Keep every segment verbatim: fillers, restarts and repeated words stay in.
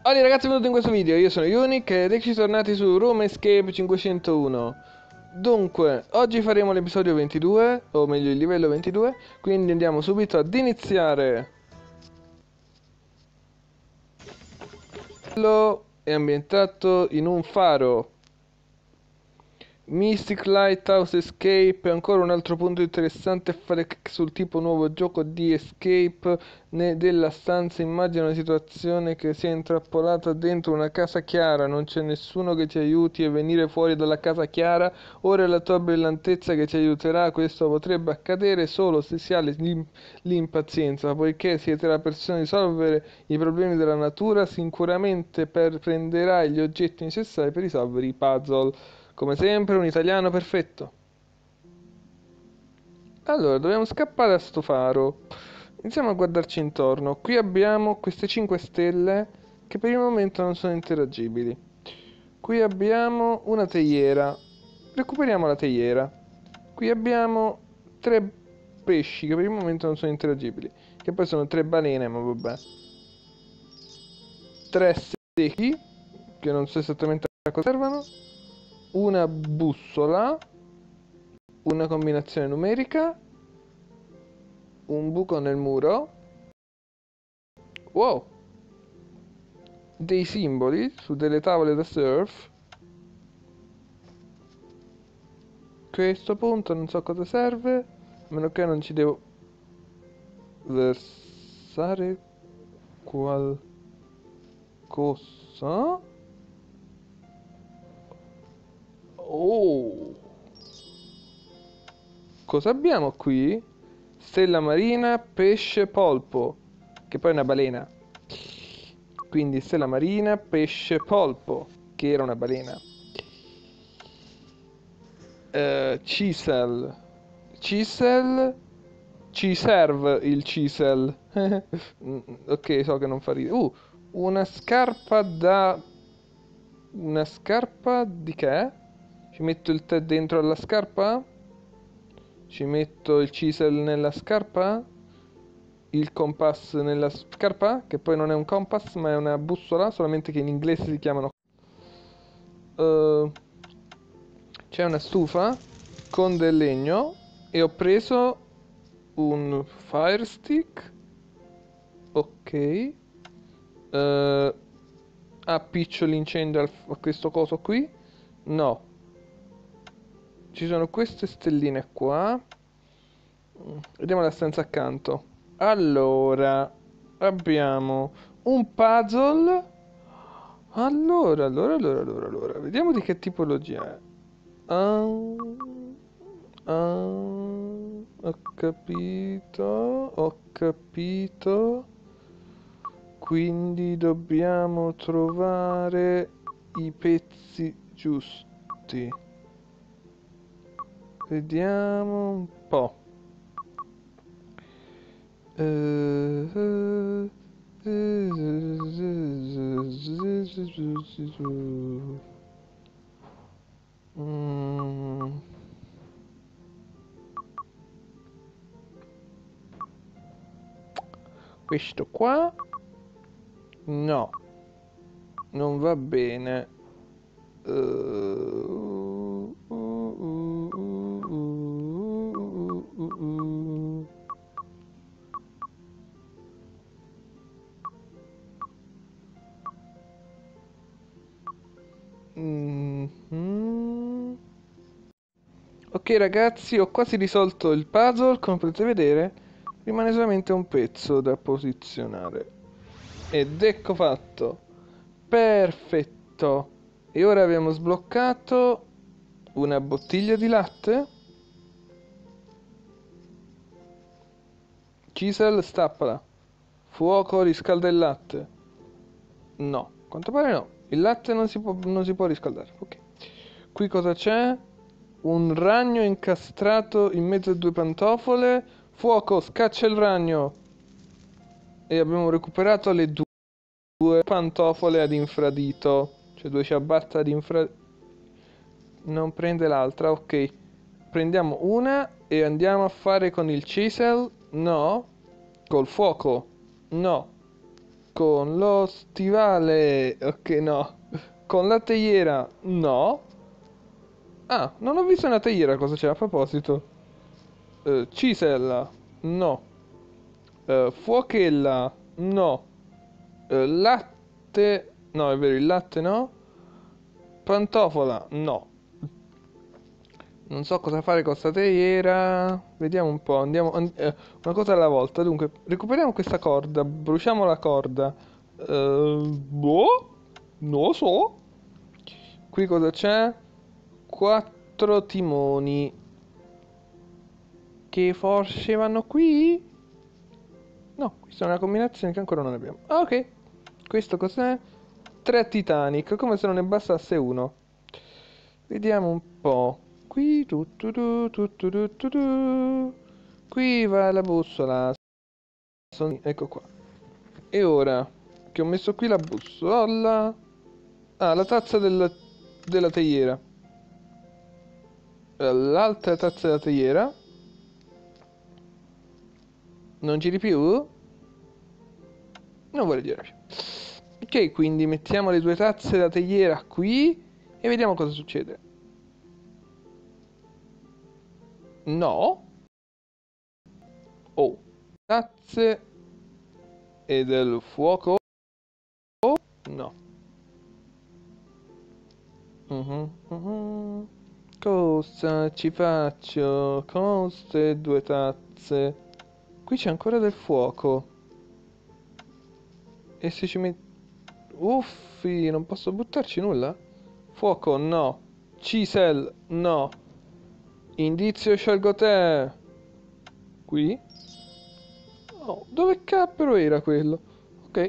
Allora ragazzi, benvenuti in questo video, io sono Unic ed eccoci tornati su Room Escape cinquecentouno. Dunque, oggi faremo l'episodio ventidue, o meglio il livello ventidue, quindi andiamo subito ad iniziare. Quello è ambientato in un faro. Mystic Lighthouse Escape è ancora un altro punto interessante a fare clic sul tipo nuovo gioco di escape della stanza. Immagina una situazione che sei intrappolata dentro una casa chiara, non c'è nessuno che ti aiuti a venire fuori dalla casa chiara. Ora è la tua brillantezza che ti aiuterà. Questo potrebbe accadere solo se si ha l'impazienza, poiché siete la persona di risolvere i problemi della natura. Sicuramente per prenderai gli oggetti necessari per risolvere i puzzle. Come sempre, un italiano perfetto. Allora, dobbiamo scappare a sto faro. Iniziamo a guardarci intorno. Qui abbiamo queste cinque stelle che per il momento non sono interagibili. Qui abbiamo una teiera. Recuperiamo la teiera. Qui abbiamo tre pesci che per il momento non sono interagibili. Che poi sono tre balene, ma vabbè. Tre secchi, che non so esattamente a cosa servono. Una bussola. Una combinazione numerica. Un buco nel muro. Wow. Dei simboli su delle tavole da surf. Questo punto non so cosa serve, a meno che non ci devo versare qualcosa. Oh. Cosa abbiamo qui? Stella marina, pesce, polpo, che poi è una balena. Quindi stella marina, pesce, polpo, che era una balena. Uh, Chisel. Chisel. Ci serve il chisel. Ok, so che non fa ridere. Uh, una scarpa da... Una scarpa di che? Ci metto il tè dentro alla scarpa? Ci metto il chisel nella scarpa? Il compass nella scarpa? Che poi non è un compass ma è una bussola, solamente che in inglese si chiamano... Uh, c'è una stufa con del legno e ho preso un fire stick. Ok. Uh, appiccio l'incendio a questo coso qui. No. Ci sono queste stelline qua. Vediamo la stanza accanto. Allora, abbiamo un puzzle. Allora, allora, allora, allora, allora. Vediamo di che tipologia è. Ah, ah, ho capito, ho capito. Quindi dobbiamo trovare i pezzi giusti. Vediamo un po'. Uh, mm. Questo qua no, non va bene. Uh, uh, uh, uh, uh, uh. Mm-hmm. Ok ragazzi, ho quasi risolto il puzzle, come potete vedere rimane solamente un pezzo da posizionare. Ed ecco fatto. Perfetto. E ora abbiamo sbloccato una bottiglia di latte. Chisel, stappala. Fuoco, riscalda il latte. No, a quanto pare no. Il latte non si può, non si può riscaldare. Ok. Qui cosa c'è? Un ragno incastrato in mezzo a due pantofole. Fuoco, scaccia il ragno. E abbiamo recuperato le due, due pantofole ad infradito. Cioè due ciabatte ad infradito. Non prende l'altra, ok. Prendiamo una e andiamo a fare con il chisel. No. Col fuoco. No. Con lo stivale. Ok, no. Con la teiera. No. Ah, non ho visto una teiera, cosa c'è a proposito? Eh, cisella. No. Eh, fuochella. No. Eh, latte. No, è vero, il latte no. Pantofola. No. Non so cosa fare con sta teiera. Vediamo un po'. Andiamo. an- eh, una cosa alla volta. Dunque, recuperiamo questa corda. Bruciamo la corda. Eh, boh. Non lo so. Qui cosa c'è? Quattro timoni. Che forse vanno qui? No, questa è una combinazione che ancora non abbiamo. Ah, ok. Questo cos'è? Tre Titanic. Come se non ne bastasse uno. Vediamo un po'. Qui tu tu tu tu tu tu tu tu. Qui va la bussola. Son- Ecco qua. E ora che ho messo qui la bussola. Ah, la tazza del- della teiera. Eh, L'altra tazza della teiera. Non giri più? Non vuole girare più. Ok, quindi mettiamo le due tazze della teiera qui e vediamo cosa succede. No. Oh. Tazze e del fuoco. No. Mhm, mhm. Cosa ci faccio con queste due tazze? Qui c'è ancora del fuoco. E se ci metti... Uffi, non posso buttarci nulla? Fuoco, no. Chisel, no. Indizio, scelgo te. Qui? Oh, dove cappero era quello? Ok.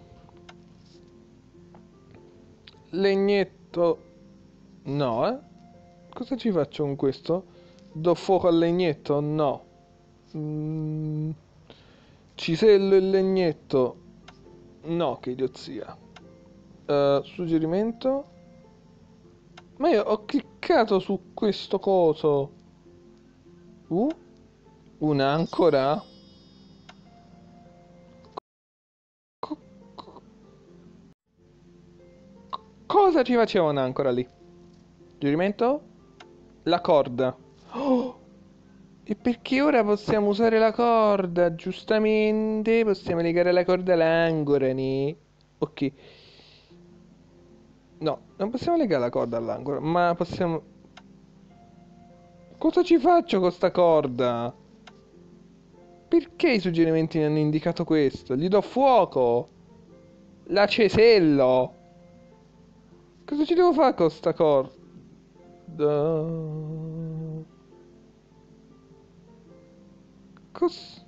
Legnetto. No, eh? Cosa ci faccio con questo? Do fuoco al legnetto? No. Mm, cisello il legnetto? No, che idiozia. Eh, suggerimento? Ma io ho cliccato su questo coso. Uh? Un'ancora? Co- co- cosa ci faceva un'ancora lì? Suggerimento? La corda. Oh! E perché ora possiamo usare la corda? Giustamente possiamo legare la corda all'ancora, ne? Ok. No, non possiamo legare la corda all'ancora, ma possiamo... Cosa ci faccio con sta corda? Perché i suggerimenti mi hanno indicato questo? Gli do fuoco! La cesello! Cosa ci devo fare con sta corda? Cos...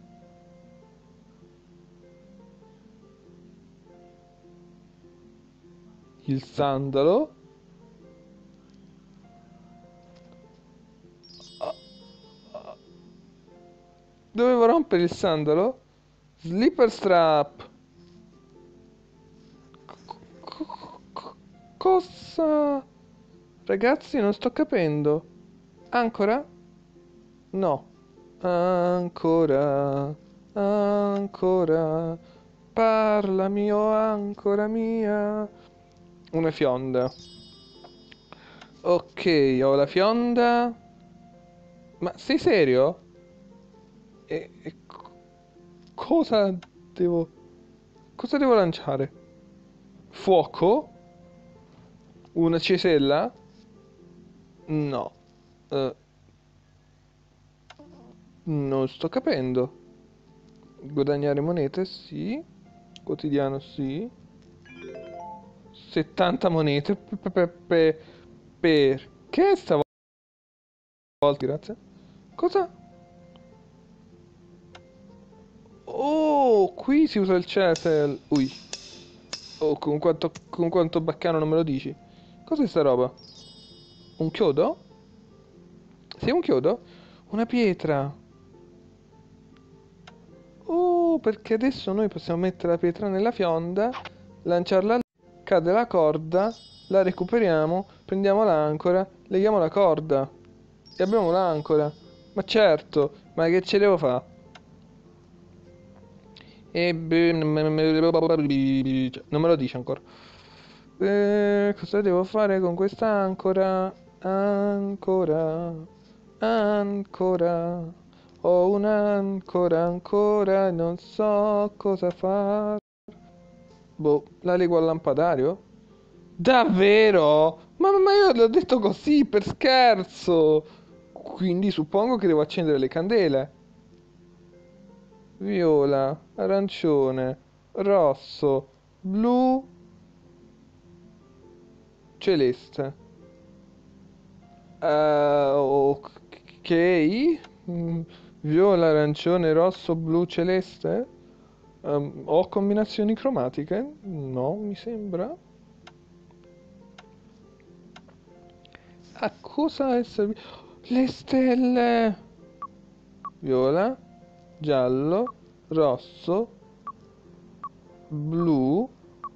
Il sandalo? Dovevo rompere il sandalo? Slipper strap. Co- co- Cosa? Ragazzi, non sto capendo. Ancora? No. Ancora. Ancora. Parlami, oh ancora mia. Una fionda. Ok, ho la fionda. Ma sei serio? E, e co- cosa devo... Cosa devo lanciare? Fuoco? Una cesella? No. Eh, non sto capendo. Guadagnare monete? Sì. Quotidiano? Sì. settanta monete? Pe- pe- pe- pe- Perché stavolta? Grazie. Cosa? Oh, qui si usa il cetel. Ui. Oh, con quanto, con quanto baccano non me lo dici? Cos'è sta roba? Un chiodo? Sì, un chiodo? Una pietra. Oh, perché adesso noi possiamo mettere la pietra nella fionda, lanciarla lì, cade la corda, la recuperiamo, prendiamo l'ancora, leghiamo la corda e abbiamo l'ancora. Ma certo, ma che ce devo fare? E beh, non me non me lo dice ancora. Eh, cosa devo fare con questa ancora? Ancora, ancora. Ho un'ancora ancora e non so cosa fare. Boh, la leggo al lampadario? Davvero? Ma, ma io l'ho detto così, per scherzo. Quindi suppongo che devo accendere le candele. Viola, arancione, rosso, blu, celeste. Eh, ok. Mm, Viola, arancione, rosso, blu, celeste. Ehm, ho combinazioni cromatiche? No, mi sembra. A cosa è servito? Le stelle! Viola, giallo, rosso, blu,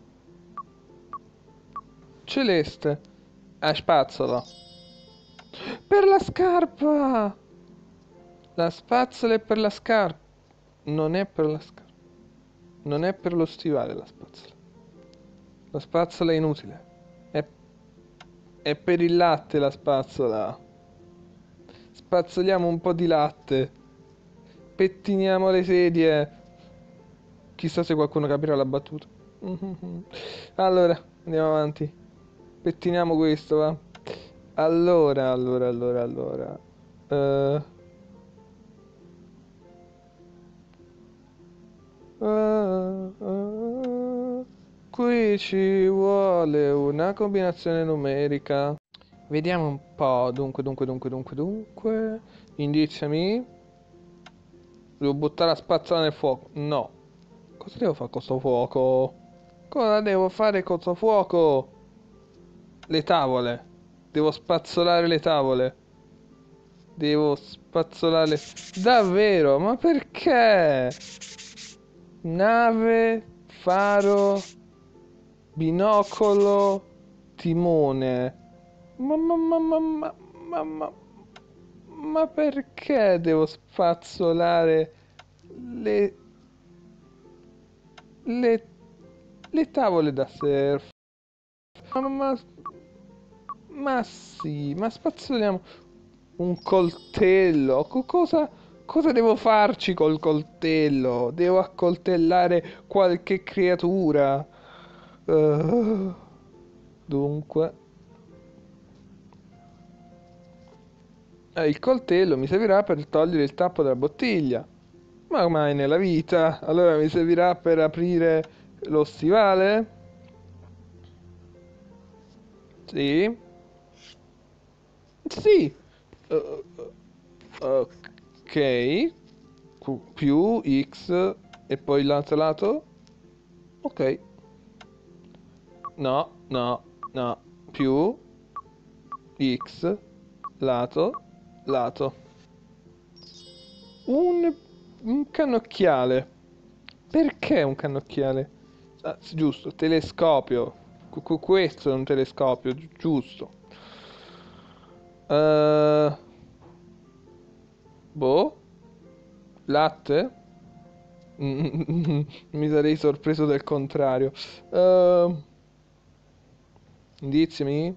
celeste. A spazzola. Per la scarpa! La spazzola è per la scarpa. Non è per la scarpa. Non è per lo stivale la spazzola. La spazzola è inutile. È, è per il latte la spazzola. Spazzoliamo un po' di latte. Pettiniamo le sedie. Chissà se qualcuno capirà la battuta. Allora, andiamo avanti. Pettiniamo questo, va. Allora, allora, allora, allora. Eh... Ah, ah, qui ci vuole una combinazione numerica. Vediamo un po'. Dunque, dunque, dunque, dunque, dunque. Indiziami. Devo buttare la spazzola nel fuoco. No. Cosa devo fare con sto fuoco? Cosa devo fare con sto fuoco? Le tavole. Devo spazzolare le tavole. Devo spazzolare... Davvero? Ma perché? Nave, faro, binocolo, timone. Ma, ma, ma, ma, ma, ma, ma, ma perché devo spazzolare le... le... le tavole da surf? Ma, ma, ma sì, ma spazzoliamo un coltello. Co- cosa, cosa devo farci col coltello? Devo accoltellare qualche creatura. Uh, dunque, eh, il coltello mi servirà per togliere il tappo della bottiglia. Ma mai nella vita. Allora mi servirà per aprire lo stivale? Sì. Sì. Uh, ok. Q- più X e poi l'altro lato? Ok. No, no, no. Più X lato, lato. Un, un cannocchiale. Perché un cannocchiale? Ah, sì, giusto, telescopio. Cu- cu- questo è un telescopio, gi- giusto. Eh, boh, latte? Mi sarei sorpreso del contrario. Eh, indiziami?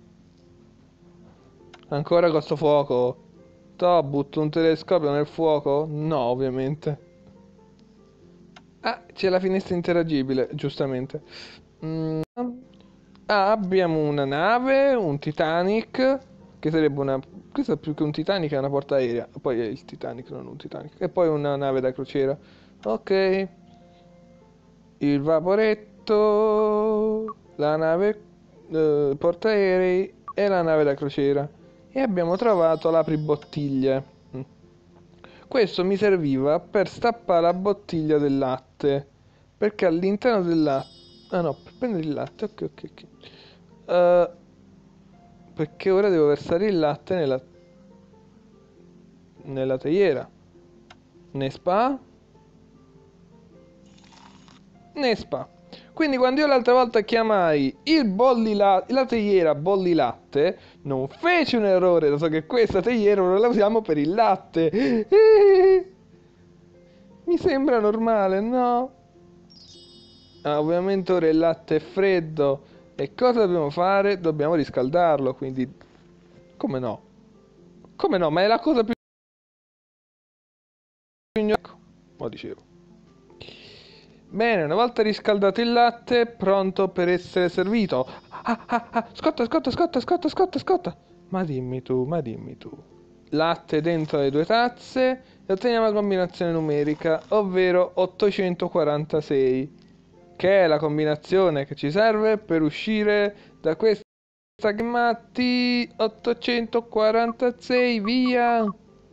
Ancora con sto fuoco? Toh, butto un telescopio nel fuoco? No, ovviamente. Ah, c'è la finestra interagibile, giustamente. Mm, ah, abbiamo una nave, un Titanic, che sarebbe una... Questa più che un Titanic è una portaerei. Poi è il Titanic, non un Titanic. E poi una nave da crociera. Ok. Il vaporetto, la nave eh, portaerei e la nave da crociera. E abbiamo trovato l'apribottiglie. Mm. Questo mi serviva per stappare la bottiglia del latte. Perché all'interno del latte... Ah no, per prendere il latte, ok, ok, ok. Eh, perché ora devo versare il latte nella, nella teiera. Nespa? Nespa. Quindi quando io l'altra volta chiamai il bolli la, la teiera bolli latte, non feci un errore, dato che questa teiera ora la usiamo per il latte. Mi sembra normale, no? Ah, ovviamente ora il latte è freddo. E cosa dobbiamo fare? Dobbiamo riscaldarlo, quindi... Come no? Come no? Ma è la cosa più... Ecco, lo dicevo. Bene, una volta riscaldato il latte, pronto per essere servito. Ah, ah, ah, scotta, scotta, scotta, scotta, scotta, scotta. Ma dimmi tu, ma dimmi tu. Latte dentro le due tazze e otteniamo la combinazione numerica, ovvero ottocentoquarantasei, che è la combinazione che ci serve per uscire da questa Matti. ottocentoquarantasei, via.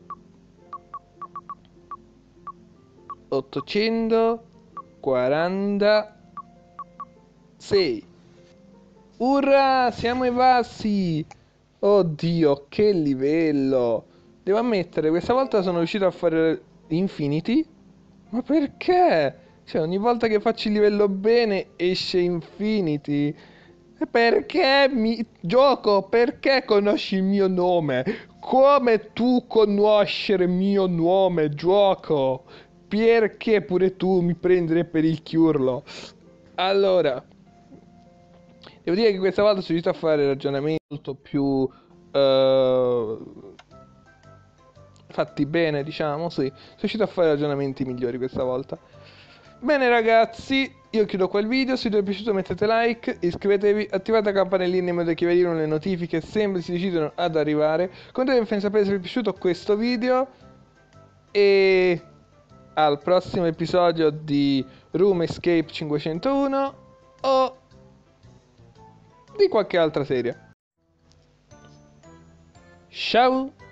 ottocentoquarantasei. Urrà, siamo evasi! Oddio, che livello! Devo ammettere, questa volta sono riuscito a fare Infinity. Ma perché? Cioè, ogni volta che faccio il livello bene esce Infinity. E perché mi... Gioco, perché conosci il mio nome? Come tu conoscere il mio nome, gioco? Perché pure tu mi prendere per il chiurlo? Allora, devo dire che questa volta sono riuscito a fare ragionamenti molto più eh, fatti bene, diciamo, sì. Sono riuscito a fare ragionamenti migliori questa volta. Bene ragazzi, io chiudo qua il video, se vi è piaciuto mettete like, iscrivetevi, attivate la campanellina in modo che vi arrivino le notifiche sempre si decidono ad arrivare. Contatemi per sapere se vi è piaciuto questo video e al prossimo episodio di Room Escape cinquecentouno o di qualche altra serie. Ciao!